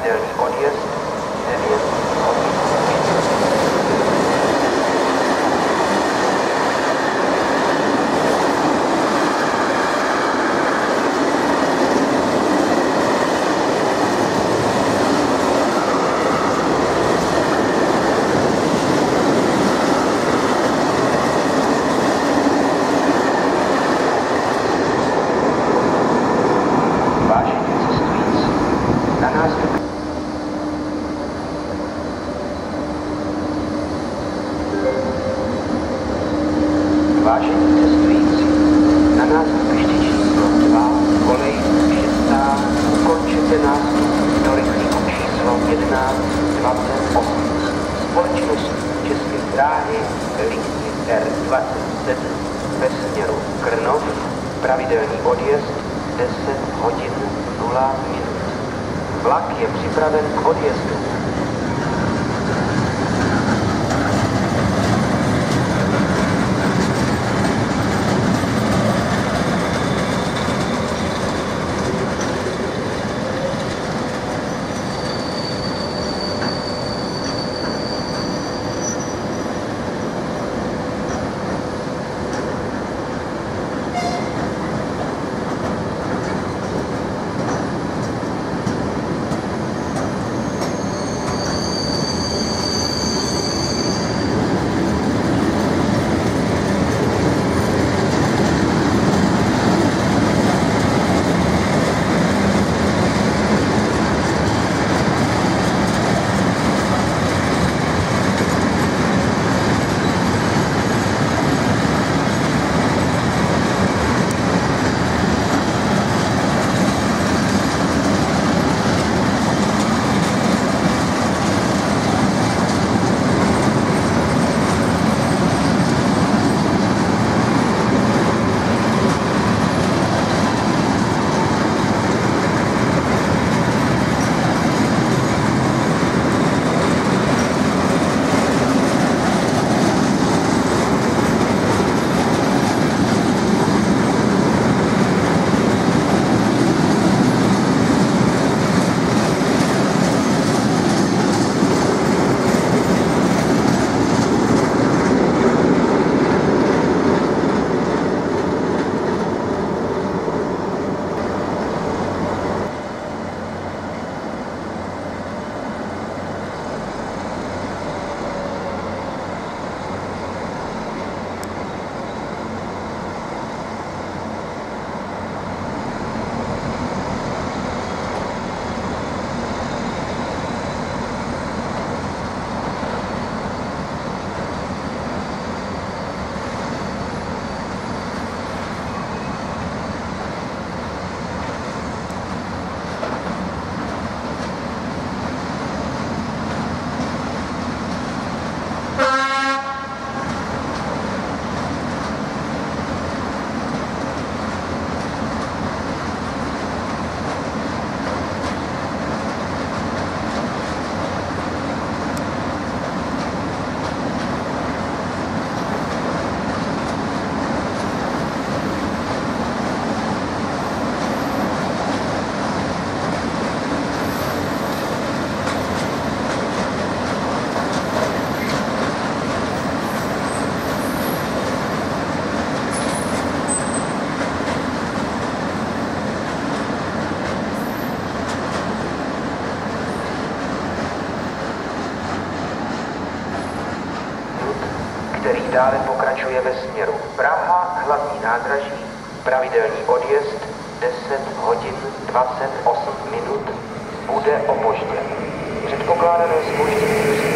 pravidelný odjezd 9 hodin. Vážení cestující, na nástupiště číslo 2, kolej 6, ukončete nástup do rychlíku číslo 1128. Společnost České dráhy linky R27 ve směru Krnov, pravidelný odjezd 10 hodin 0 minut. Vlak je připraven k odjezdu. Který dále pokračuje ve směru Praha, hlavní nádraží, pravidelný odjezd 10 hodin 28 minut, bude opožděn. Předpokládané zpoždění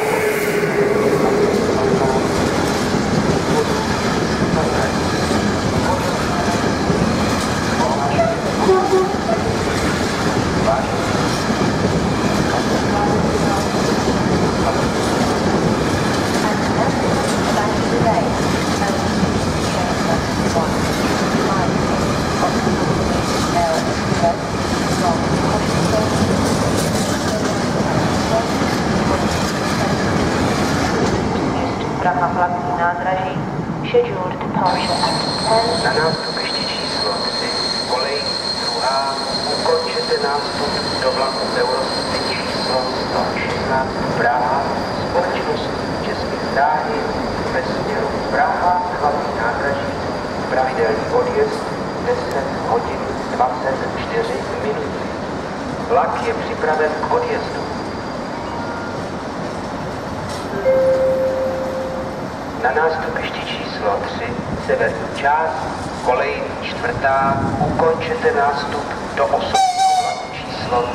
Praha hlavní nádraží, scheduled departure at 10. Na nástupiště číslo 3, kolej 2, ukončete nástup do vlaku Eurosty číslo 16 Praha, společnost České dráhy ve směru Praha, hlavní nádraží, pravidelný odjezd 10 hodin 24 minut. Vlak je připraven k odjezdu. Na nástupišti číslo 3, severní část, kolej 4. ukončete nástup do 8. vlaku číslo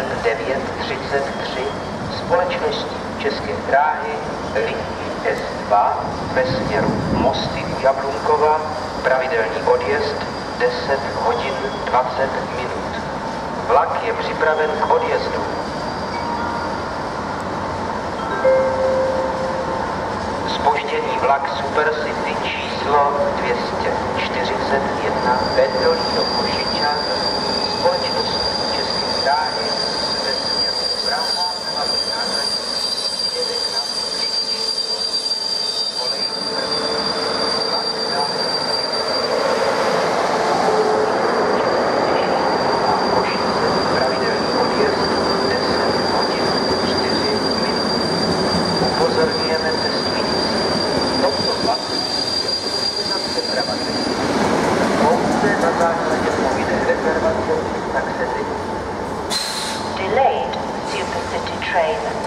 2933 společnosti České dráhy linie S2 ve směru Mosty u Jablunkova, pravidelný odjezd 10 hodin 20 minut. Vlak je připraven k odjezdu. Zpožděný vlak Supercity číslo 241 Pendolí do Košiča, společnost České dráhy ve směru Praha, hlavní nádraží, jede k nástupišti číslo kolej vlak Košice, pravidelný odjezd 10 hodin 4 minut. Upozorňujeme cestující. Touto vlaku je umožněna přeprava pouze na základě povinné rezervace taxety. Delayed Supercity train